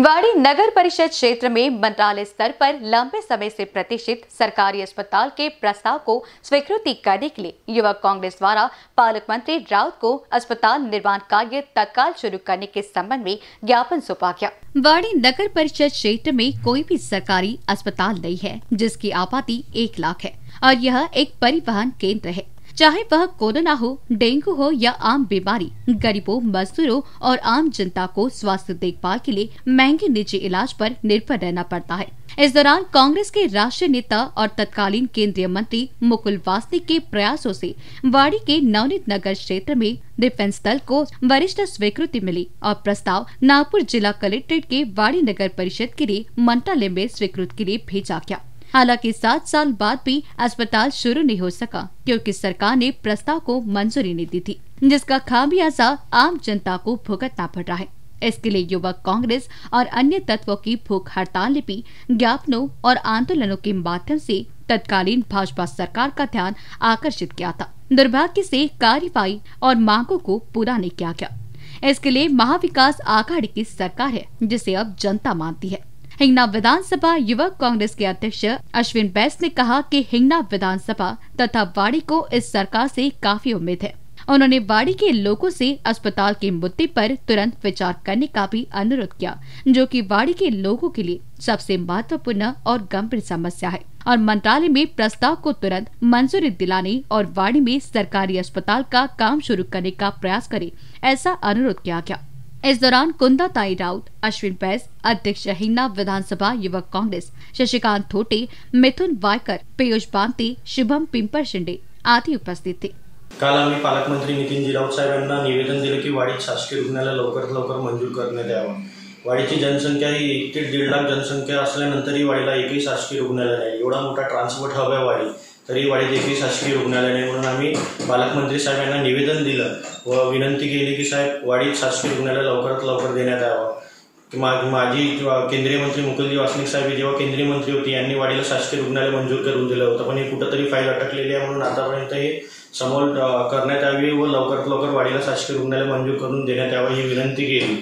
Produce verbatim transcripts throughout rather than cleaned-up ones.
वाड़ी नगर परिषद क्षेत्र में मंत्रालय स्तर पर लंबे समय से प्रतीक्षित सरकारी अस्पताल के प्रस्ताव को स्वीकृति करने के लिए युवक कांग्रेस द्वारा पालक मंत्री राउत को अस्पताल निर्माण कार्य तत्काल शुरू करने के संबंध में ज्ञापन सौंपा गया। वाड़ी नगर परिषद क्षेत्र में कोई भी सरकारी अस्पताल नहीं है जिसकी आबादी एक लाख है और यह एक परिवहन केंद्र है। चाहे वह कोरोना हो, डेंगू हो या आम बीमारी, गरीबों, मजदूरों और आम जनता को स्वास्थ्य देखभाल के लिए महंगे निजी इलाज पर निर्भर रहना पड़ता है। इस दौरान कांग्रेस के राष्ट्रीय नेता और तत्कालीन केंद्रीय मंत्री मुकुल वासनिक के प्रयासों से वाड़ी के नवनीत नगर क्षेत्र में डिफेंस दल को वरिष्ठ स्वीकृति मिली और प्रस्ताव नागपुर जिला कलेक्ट्रेट के वाड़ी नगर परिषद के लिए मंत्रालय में स्वीकृति के लिए भेजा गया। हालांकि सात साल बाद भी अस्पताल शुरू नहीं हो सका क्योंकि सरकार ने प्रस्ताव को मंजूरी नहीं दी थी, जिसका खामियाजा आम जनता को भुगतना पड़ रहा है। इसके लिए युवक कांग्रेस और अन्य तत्वों की भूख हड़ताल ने भी ज्ञापनों और आंदोलनों के माध्यम से तत्कालीन भाजपा सरकार का ध्यान आकर्षित किया था। दुर्भाग्य से कार्यवाही और मांगों को पूरा नहीं किया गया। इसके लिए महाविकास आघाड़ी की सरकार है जिसे अब जनता मानती है। हिंगना विधानसभा युवक कांग्रेस के अध्यक्ष अश्विन बैस ने कहा कि हिंगना विधानसभा तथा वाड़ी को इस सरकार से काफी उम्मीद है। उन्होंने वाड़ी के लोगों से अस्पताल के मुद्दे पर तुरंत विचार करने का भी अनुरोध किया, जो कि वाड़ी के लोगों के लिए सबसे महत्वपूर्ण और गंभीर समस्या है और मंत्रालय में प्रस्ताव को तुरंत मंजूरी दिलाने और वाड़ी में सरकारी अस्पताल का काम शुरू करने का प्रयास करे, ऐसा अनुरोध किया गया। इस दौरान कुंदा ताई राउत, अश्विन बैस, अध्यक्ष हिंगना विधानसभा युवक कांग्रेस, शशिकांत थोटे, मिथुन वायकर, पीयूष बांते, शुभम पिंपर शिंदे आदि उपस्थित थे। काल आम्ही पालकमंत्री नितीनजी राऊत साहेबांना निवेदन दिलं की वाडीत शासकीय रुग्णालय लवकरात लवकर मंजूर करण्यात यावं। वाडीची जनसंख्या ही एक ते दीड लाख जनसंख्या असल्यानंतरही वाडीला एकही शासकीय रुग्णालय नाही। एवढा मोठा ट्रान्सपोर्ट हब आहे वाडी, तरी वाडीत एकही शासकीय रुग्णालय नाही। म्हणून आम्ही पालकमंत्री साहेबांना निवेदन दिलं व विनंती केली की साहेब वाडीत शासकीय रुग्णालय लवकरात लवकर देण्यात यावं। माजी केंद्रीय मंत्री मुकुलजी वासनिक साहेब जेव्हा केंद्रीय मंत्री होते यांनी वाडीला शासकीय रुग्णालय मंजूर करून दिलं होतं, पण हे कुठेतरी फाईल अटकलेली आहे। म्हणून आतापर्यंत हे समोर करण्यात यावी व लवकरात लवकर वाडीला शासकीय रुग्णालय मंजूर करून देण्यात यावं ही विनंती केली।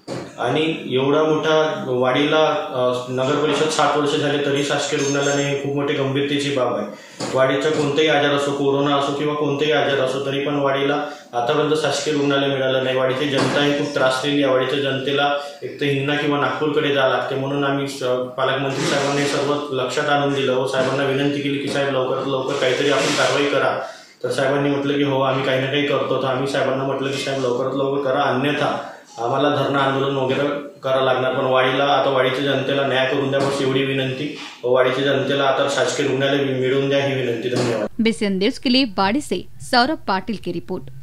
आणि एवढा मोठा वाडीला नगर परिषद सात वर्ष झाले तरी शासकीय रुग्णालय नाही, खूप मोठी गंभीरतेची बाब आहे। वाडीचा कोणताही आजार असो, कोरोना असो किंवा कोणताही आजार असो, तरी पण वाडीला आतापर्यंत शासकीय रुग्णालय मिळालं नाही। वाडीची जनता ही खूप त्रासलेली आहे। वाडीच्या जनतेला एक तर हिंगणा किंवा नागपूरकडे जावं लागते। म्हणून आम्ही पालकमंत्री साहेबांनी सर्व लक्षात आणून दिलं व साहेबांना विनंती केली की साहेब लवकरात लवकर काहीतरी आपण कारवाई करा। तर साहेबांनी म्हटलं की हो आम्ही काही ना काही करतो। तर आम्ही साहेबांना म्हटलं की साहेब लवकरात लवकर करा, अन्यथा आम्हाला धरणं आंदोलन वगैरे करावं लागणार। पण वाडीला आता वाडीच्या जनतेला न्याय करून द्या बस एवढी विनंती व वाडीच्या जनतेला आता शासकीय रुग्णालय मिळवून द्या ही विनंती। धन्यवाद। बीसीएन न्यूज के लिए वाड़ी से सौरभ पाटिल की रिपोर्ट।